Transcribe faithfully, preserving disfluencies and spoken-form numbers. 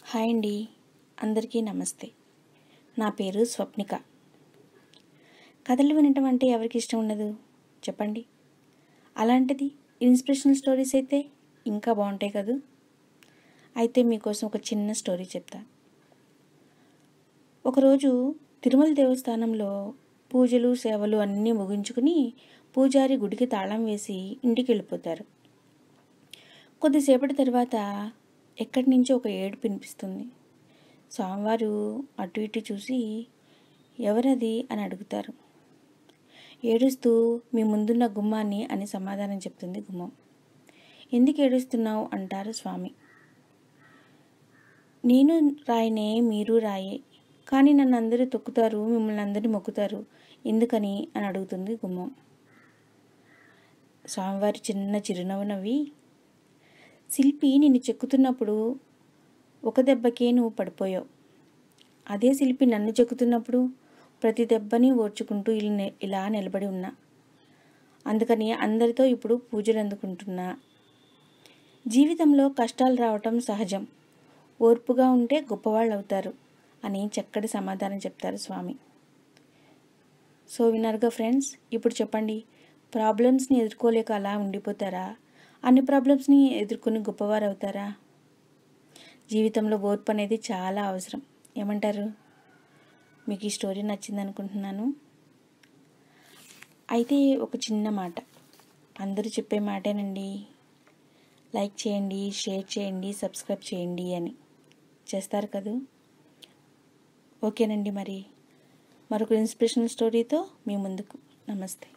Hi అండి, అందరికీ నమస్తే. నా పేరు స్వప్నిక. కథలు వినటం అంటే ఎవరికి ఇష్టం ఉండదు చెప్పండి. అలాంటిది ఇన్స్పిరేషనల్ స్టోరీస్ అయితే ఇంకా బాగుంటాయి కదా. అయితే మీకోసం ఒక చిన్న స్టోరీ చెప్తా. ఒకరోజు తిరుమల దేవస్థానంలో పూజలు సేవలు అన్నీ ముగించుకుని పూజారి గుడికి తాళం వేసి ఇంటికి వెళ్ళిపోతారు. కొద్దిసేపటి తర్వాత ఎక్కడి నుంచో ఒక ఏడుపు వినిపిస్తుంది. స్వామివారు అటు ఇటు చూసి ఎవరది అని అడుగుతారు. ఏడుస్తూ మీ ముందున్న గుమ్మాన్ని అని సమాధానం చెప్తుంది గుమ్మం. ఎందుకు ఏడుస్తున్నావు అంటారు స్వామి. నేను రాయనే, మీరు రాయే, కానీ నన్ను అందరూ తొక్కుతారు, మిమ్మల్ని అందరూ మొక్కుతారు, ఎందుకని అని అడుగుతుంది గుమ్మం. స్వామివారి చిన్న చిరునవ్వు నవ్వి, శిల్పి నిన్ను చెక్కుతున్నప్పుడు ఒక దెబ్బకే నువ్వు పడిపోయావు. అదే శిల్పి నన్ను చెక్కుతున్నప్పుడు ప్రతి దెబ్బని ఓర్చుకుంటూ ఇలా నిలబడి ఉన్నా. అందుకని అందరితో ఇప్పుడు పూజలు అందుకుంటున్నా. జీవితంలో కష్టాలు రావటం సహజం, ఓర్పుగా ఉంటే గొప్పవాళ్ళు అవుతారు అని చక్కటి సమాధానం చెప్తారు స్వామి. సో విన్నారుగా ఫ్రెండ్స్. ఇప్పుడు చెప్పండి, ప్రాబ్లమ్స్ని ఎదుర్కోలేక అలా ఉండిపోతారా? అన్ని ప్రాబ్లమ్స్ని ఎదుర్కొని గొప్పవారు అవుతారా? జీవితంలో ఓర్పు అనేది చాలా అవసరం. ఏమంటారు? మీకు ఈ స్టోరీ నచ్చింది అనుకుంటున్నాను. అయితే ఒక చిన్న మాట, అందరూ చెప్పే మాటేనండి, లైక్ చేయండి, షేర్ చేయండి, సబ్స్క్రైబ్ చేయండి అని. చేస్తారు కదూ? ఓకేనండి, మరి మరొక ఇన్స్పిరేషనల్ స్టోరీతో మీ ముందుకు. నమస్తే.